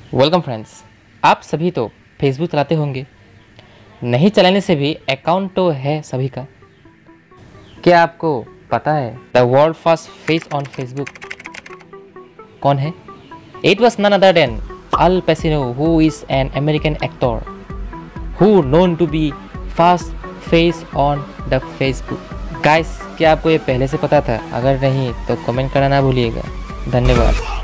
Welcome friends, आप सभी तो फेसबुक चलाते होंगे। नहीं चलाने से भी अकाउंट तो है सभी का। क्या आपको पता है the world first face on Facebook कौन है? It was none other than Al Pacino, who is an American actor who known to be first face on the Facebook. Guys, क्या आपको ये पहले से पता था? अगर नहीं तो कमेंट करना ना भूलिएगा। धन्यवाद।